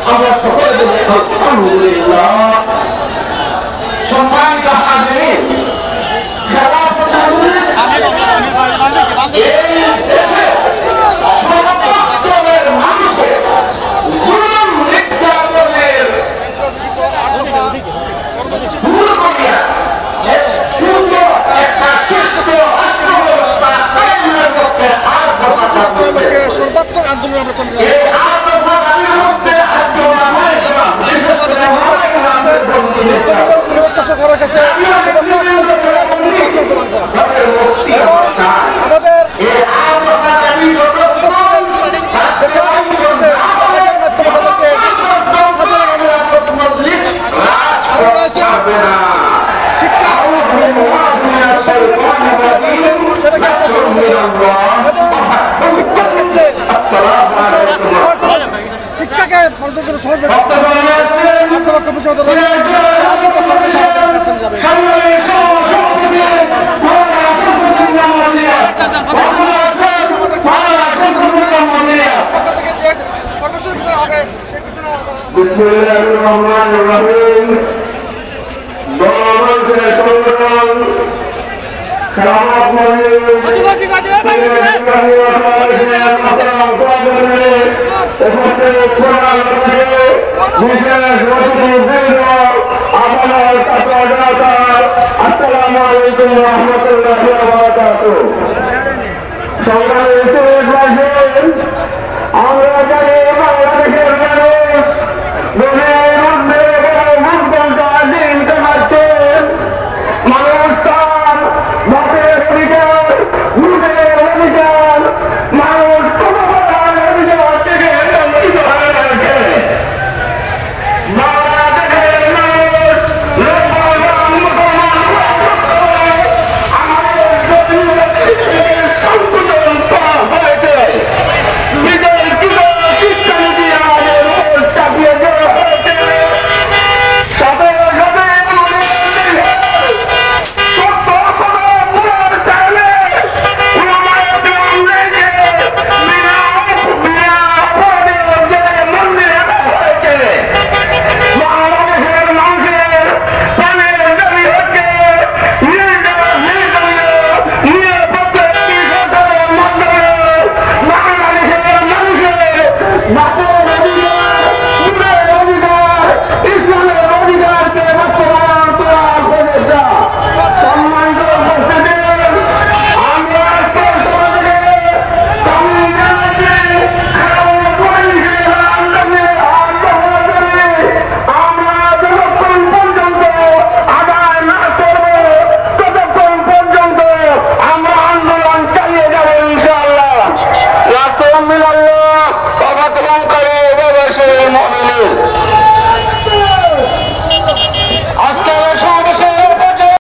আমরা সকলে বলি আলহামদুলিল্লাহ। সম্মানিত হাজিরিন, খেলাফত আন্দোলনের এই দেশে সমস্তদের মানুষের জুলুম নির্যাতনের দূর করিয়া সুন্দর একটা সুস্থ রাষ্ট্র ব্যবস্থা কায়েমের পক্ষে আর সর্বাত্মক আন্দোলন আমরা চালিয়ে এই আত্মপ্রদানের মধ্যে আজকে শিক্ষাকে পর্যন্ত সহজ আসসালামু আলাইকুম ওয়া রাহমাতুল্লাহি ওয়া বারাকাতুহু। আমরা জানি বাংলাদেশের মানুষ মনের মধ্যে মুখটা দিন কামাচ্ছেন। মানুষ তার ভোটের অধিকার, ভোটের অধিকার, মানুষ ক্ষমতার অধিকার থেকে বঞ্চিত হয়ে রয়েছে। বাংলাদেশের মানুষ সংশোধন করা হয়েছে। বিজয় শিক্ষানীতি আমাদের উপর চাপিয়ে দেওয়া হয়েছে। সাথে সাথে মুমিনুন